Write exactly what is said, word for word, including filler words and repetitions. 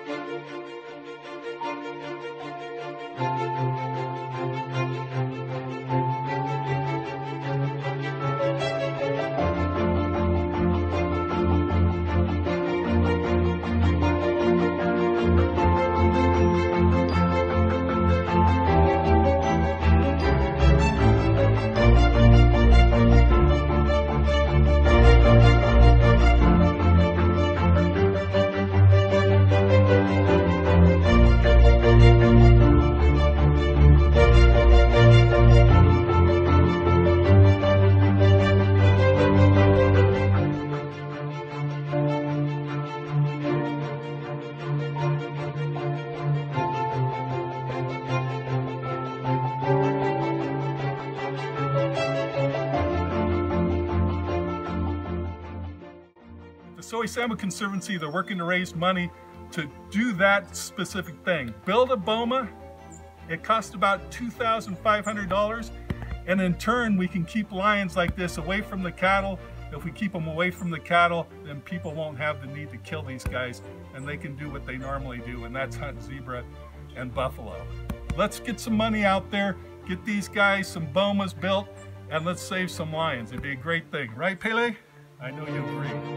The Soysambu Conservancy, they're working to raise money to do that specific thing. Build a boma. It costs about two thousand five hundred dollars, and in turn we can keep lions like this away from the cattle. If we keep them away from the cattle, then people won't have the need to kill these guys, and they can do what they normally do, and that's hunt zebra and buffalo. Let's get some money out there, get these guys some bomas built, and let's save some lions. It'd be a great thing. Right, Pele? I know you agree.